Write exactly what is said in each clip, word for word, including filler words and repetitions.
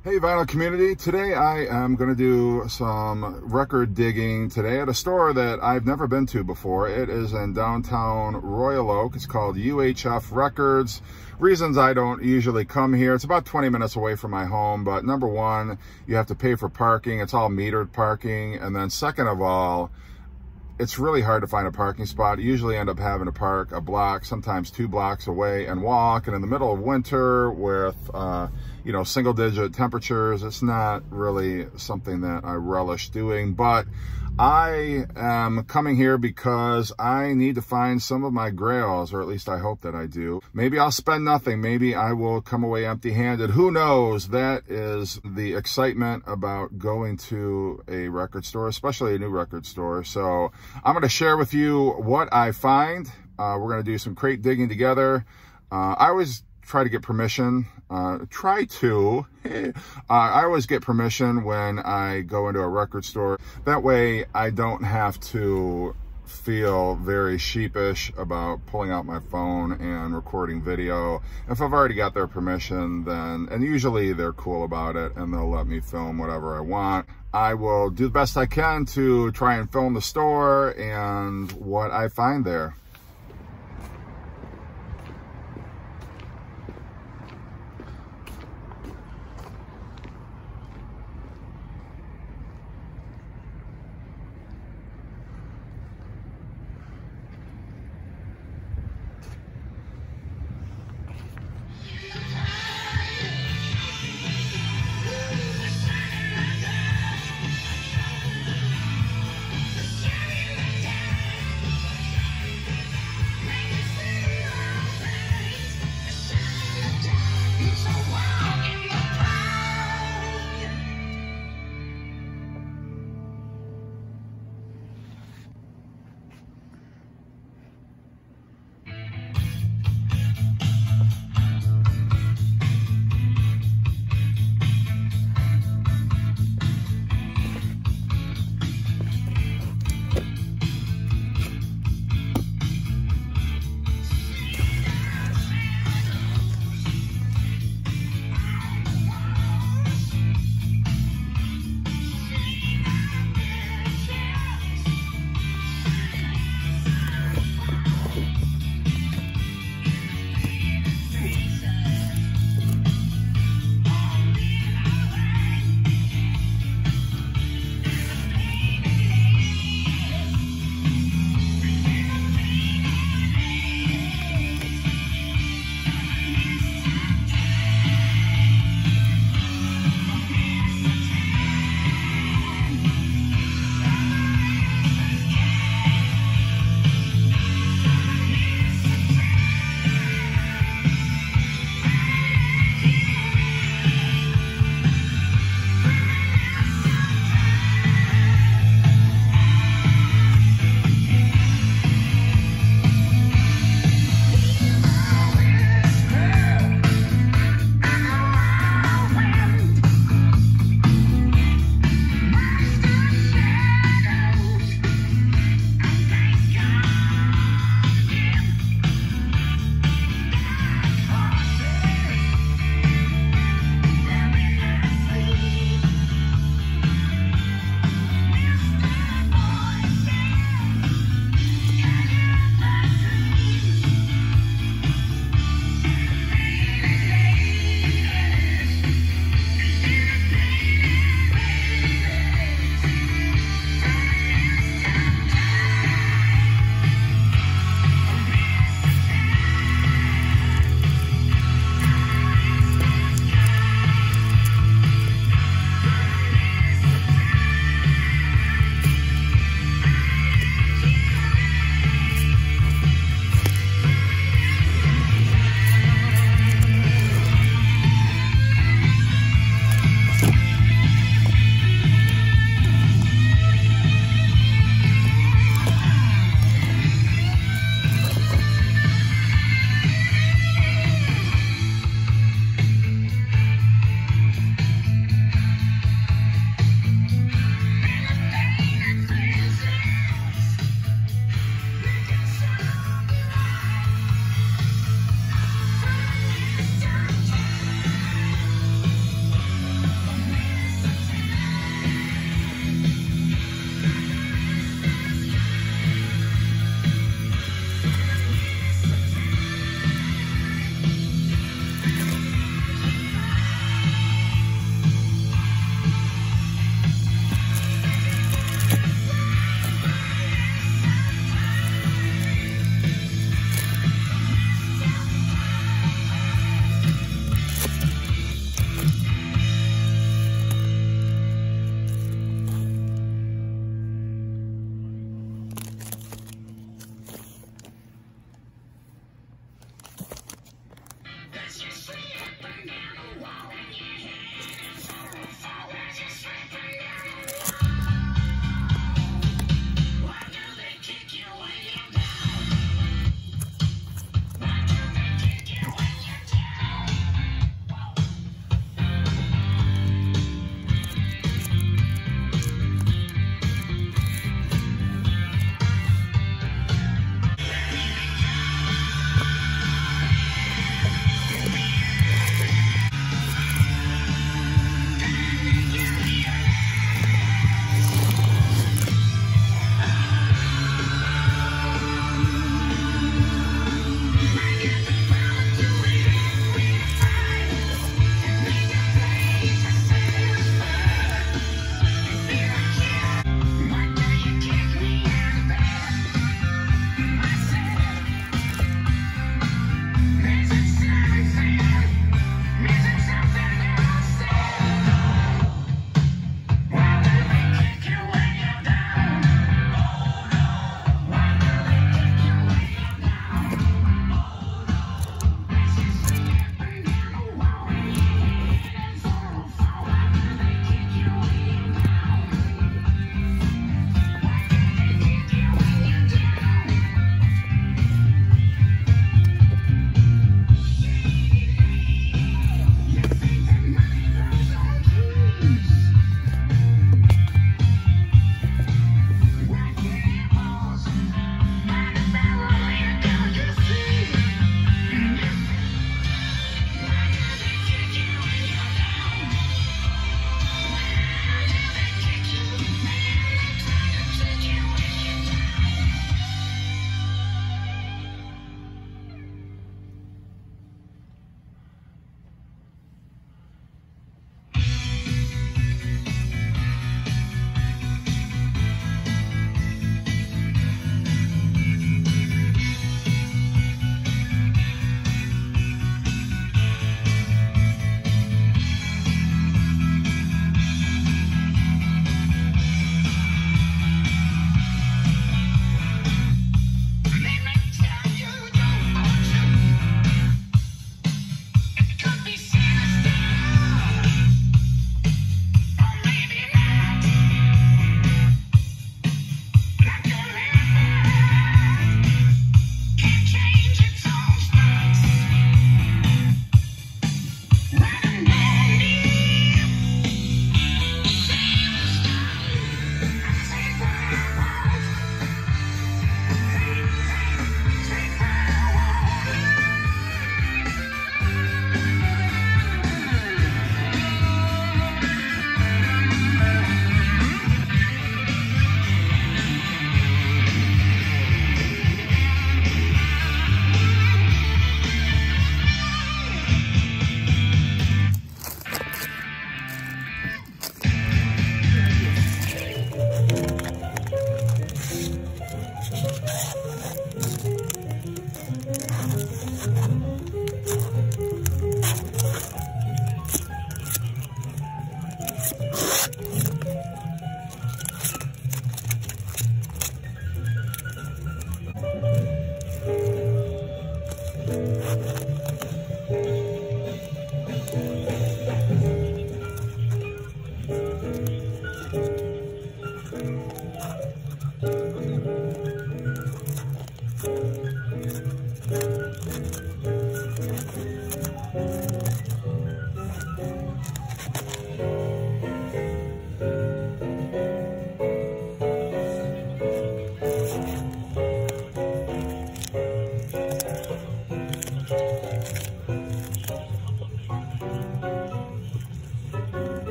Hey vinyl community, today I am going to do some record digging today at a store that I've never been to before. It is in downtown Royal Oak. It's called U H F Records. Reasons I don't usually come here, it's about twenty minutes away from my home, but number one, you have to pay for parking. It's all metered parking. And then second of all, it's really hard to find a parking spot. You usually end up having to park a block, sometimes two blocks away and walk. And in the middle of winter with, uh, you know, single digit temperatures, it's not really something that I relish doing. But I am coming here because I need to find some of my grails, or at least I hope that I do. Maybe I'll spend nothing. Maybe I will come away empty-handed. Who knows? That is the excitement about going to a record store, especially a new record store. So I'm going to share with you what I find. Uh, we're going to do some crate digging together. Uh, I always try to get permission, uh, try to, uh, I always get permission when I go into a record store. That way I don't have to feel very sheepish about pulling out my phone and recording video. If I've already got their permission, then, and usually they're cool about it and they'll let me film whatever I want. I will do the best I can to try and film the store and what I find there.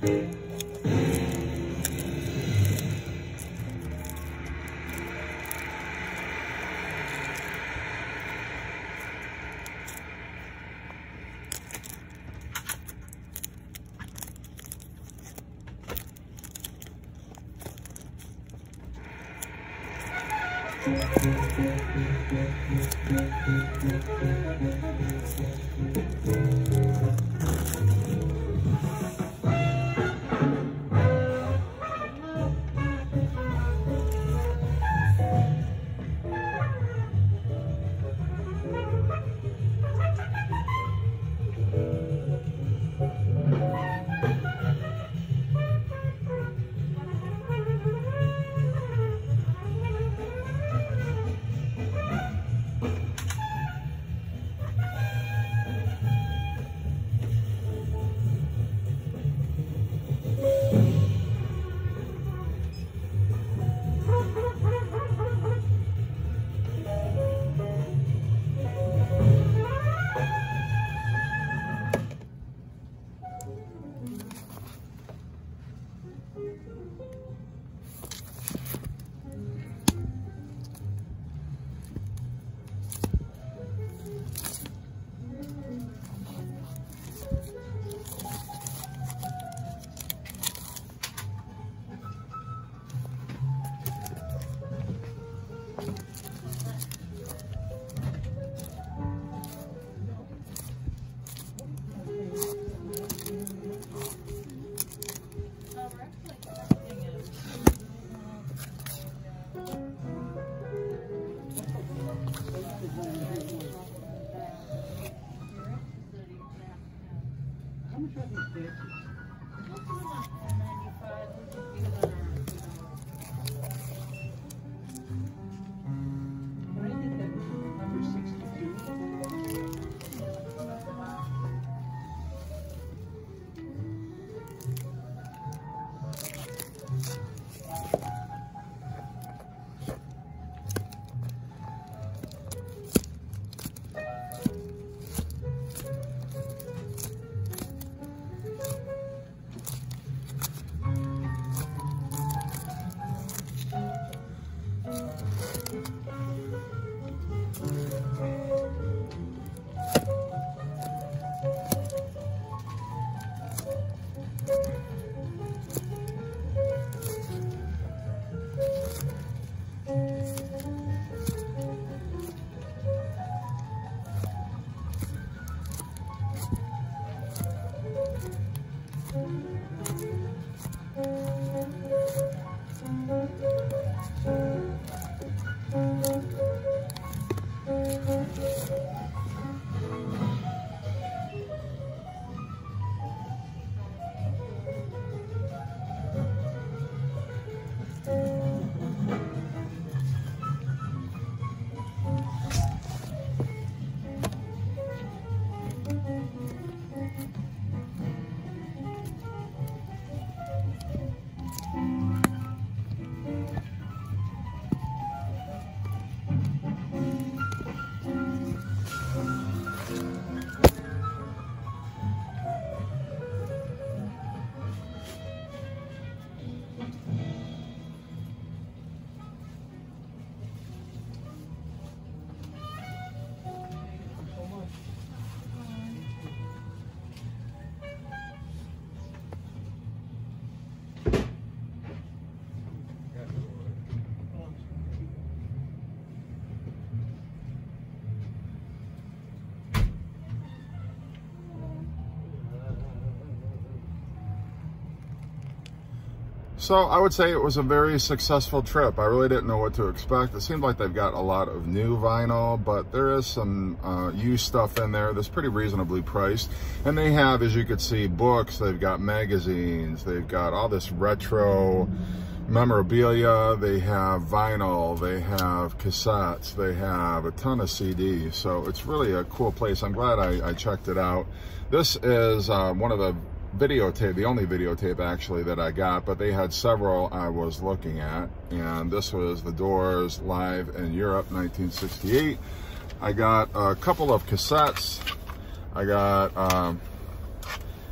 So I would say it was a very successful trip. I really didn't know what to expect. It seemed like they've got a lot of new vinyl, but there is some uh, used stuff in there that's pretty reasonably priced. And they have, as you could see, books, they've got magazines, they've got all this retro memorabilia, they have vinyl, they have cassettes, they have a ton of C Ds. So it's really a cool place. I'm glad I, I checked it out. This is uh, one of the videotape, the only videotape actually that I got, but they had several I was looking at, and this was The Doors live in Europe, nineteen sixty-eight. I got a couple of cassettes. I got um,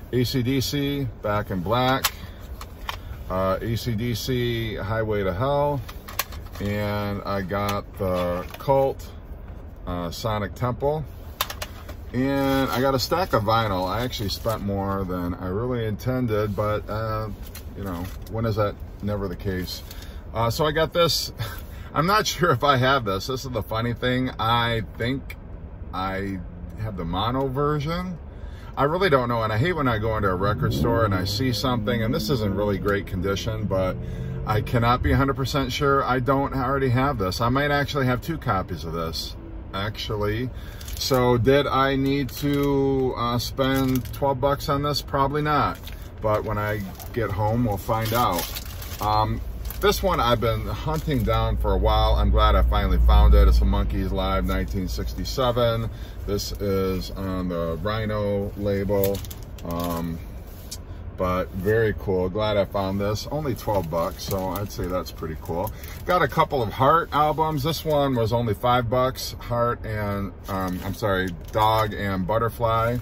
A C D C, Back in Black, uh, A C D C, Highway to Hell, and I got the Cult, uh, Sonic Temple, and I got a stack of vinyl. I actually spent more than I really intended, but uh, you know, when is that never the case? Uh, so I got this. I'm not sure if I have this. This is the funny thing. I think I have the mono version. I really don't know, and I hate when I go into a record store and I see something, and this isn't really great condition, but I cannot be one hundred percent sure. I don't already have this. I might actually have two copies of this, actually. So did I need to uh, spend twelve bucks on this? Probably not, but when I get home, we'll find out. Um, This one I've been hunting down for a while. I'm glad I finally found it. It's a Monkees Live nineteen sixty-seven. This is on the Rhino label, um, but very cool. Glad I found this. Only twelve bucks, so I'd say that's pretty cool. Got a couple of Heart albums. This one was only five bucks. Heart and, um, I'm sorry, Dog and Butterfly.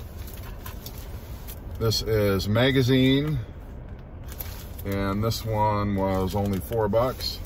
This is Magazine. And this one was only four bucks.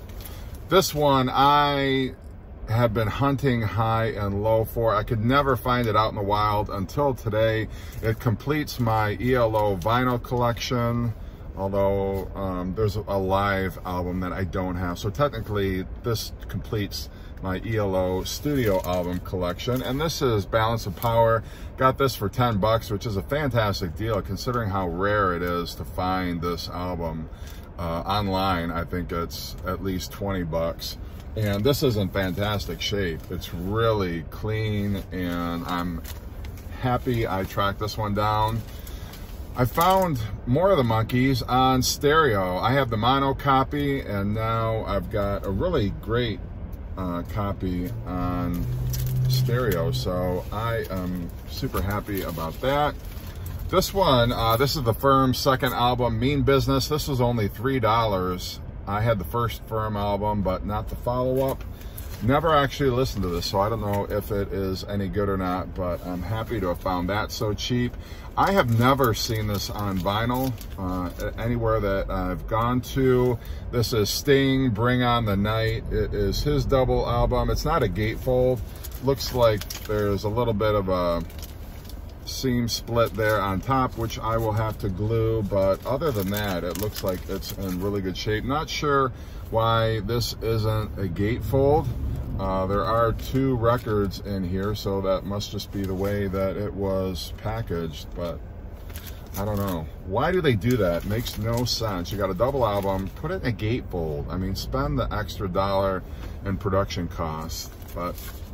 This one I have been hunting high and low for. I could never find it out in the wild until today. It completes my E L O vinyl collection, although um, there's a live album that I don't have. So technically this completes my E L O studio album collection. And this is Balance of Power. Got this for ten bucks, which is a fantastic deal considering how rare it is to find this album uh, online. I think it's at least twenty bucks. And this is in fantastic shape. It's really clean, and I'm happy I tracked this one down. I found more of the Monkees on stereo. I have the mono copy, and now I've got a really great uh, copy on stereo, so I am super happy about that. This one, uh, this is the Firm second album, Mean Business. This was only three dollars. I had the first Firm album, but not the follow-up. Never actually listened to this, so I don't know if it is any good or not, but I'm happy to have found that so cheap. I have never seen this on vinyl uh, anywhere that I've gone to. This is Sting, Bring on the Night. It is his double album. It's not a gatefold. Looks like there's a little bit of a seam split there on top, which I will have to glue, but other than that, it looks like it's in really good shape. Not sure why this isn't a gatefold. Uh, there are two records in here, so that must just be the way that it was packaged, but I don't know. Why do they do that? Makes no sense. You got a double album, put it in a gatefold. I mean, spend the extra dollar in production costs, but...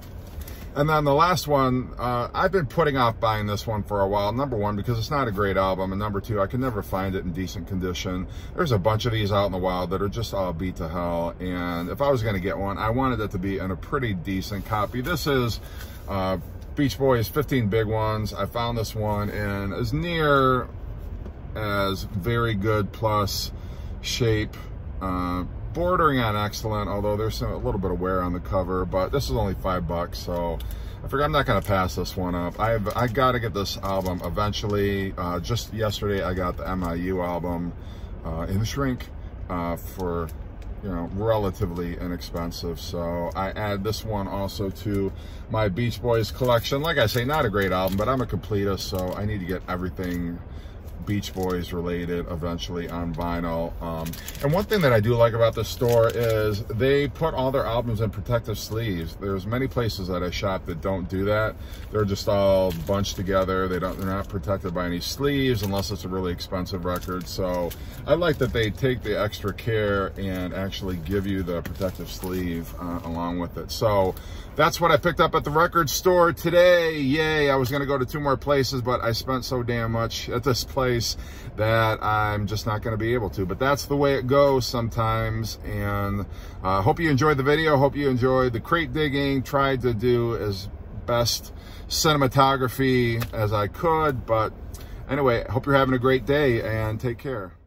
And then the last one, uh, I've been putting off buying this one for a while. Number one, because it's not a great album. And number two, I can never find it in decent condition. There's a bunch of these out in the wild that are just all beat to hell. And if I was going to get one, I wanted it to be in a pretty decent copy. This is uh, Beach Boys fifteen Big Ones. I found this one in as near as very good plus shape. Uh, bordering on excellent, although there's some, a little bit of wear on the cover, but this is only five bucks, so I figure I'm not going to pass this one up. I've I got to get this album eventually. Uh, just yesterday I got the M I U album uh, in the shrink uh, for, you know, relatively inexpensive, so I add this one also to my Beach Boys collection. Like I say, not a great album, but I'm a completist, so I need to get everything Beach Boys related eventually on vinyl. Um, and one thing that I do like about this store is they put all their albums in protective sleeves. There's many places that I shop that don't do that. They're just all bunched together. They don't, they're not protected by any sleeves unless it's a really expensive record. So I like that they take the extra care and actually give you the protective sleeve uh, along with it. So that's what I picked up at the record store today. Yay, I was gonna go to two more places, but I spent so damn much at this place that I'm just not going to be able to, but that's the way it goes sometimes. And I uh, hope you enjoyed the video. Hope you enjoyed the crate digging. Tried to do as best cinematography as I could, but anyway, hope you're having a great day and take care.